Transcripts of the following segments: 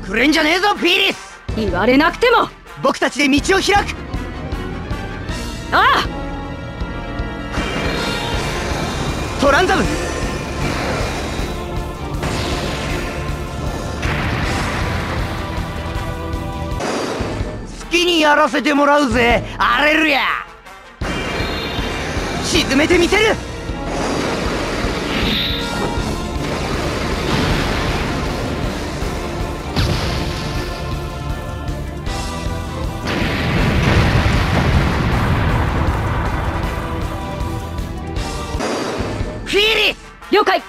くれんじゃねえぞフィリス。 言われなくても。 僕たちで道を開く。 ああ。 トランザム。好きにやらせてもらうぜアレルヤ。沈めてみせる。フィリス。 了解。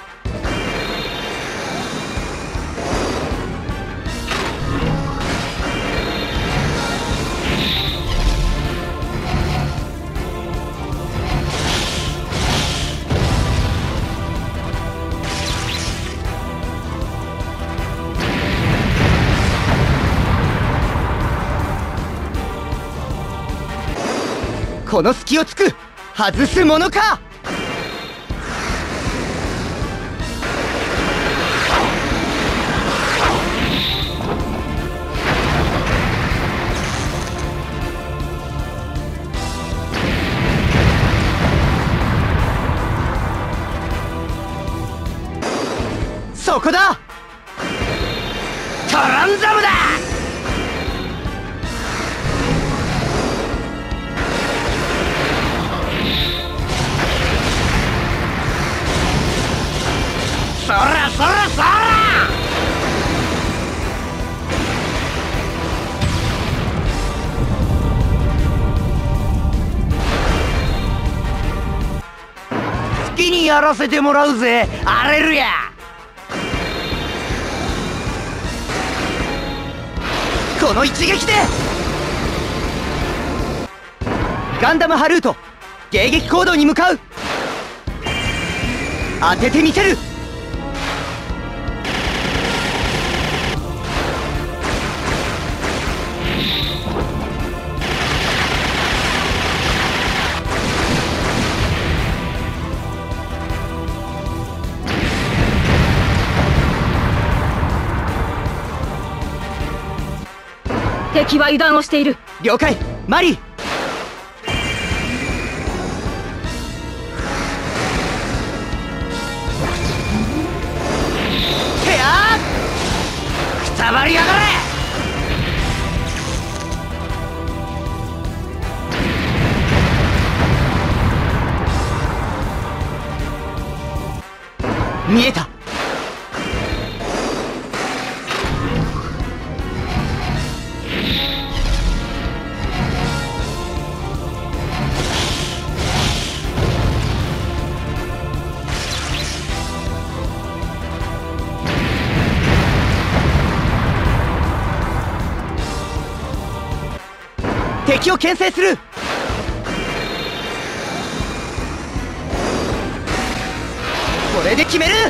この隙を突く。外すものか。そこだ。トランザムだ。そらそらそら。好きにやらせてもらうぜアレルヤ。この一撃でガンダムハルート迎撃行動に向かう。当ててみせる。 敵は油断をしている。 了解マリー。てやーくたばりやがれ。見えた。敵を牽制する。これで決める。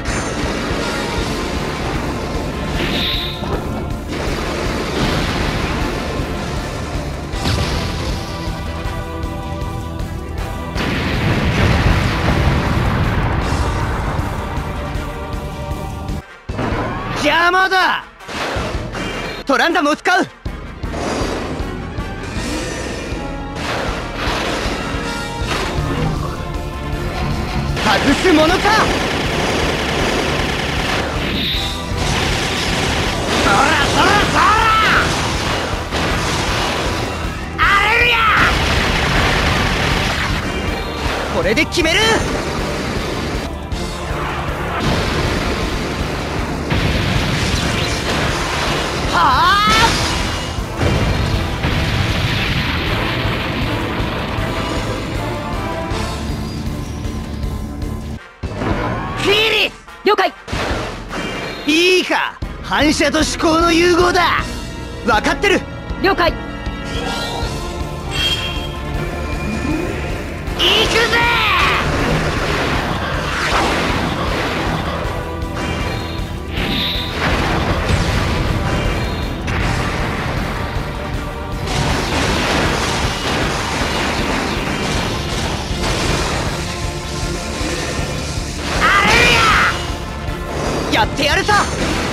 邪魔だ。トランダムを使う。外すものか。そらそらそら。アレルヤ。これで決める。はあ。 了解。 いいか、反射と思考の融合だ。分かってる。 了解。 行くぜ。やってやるさ。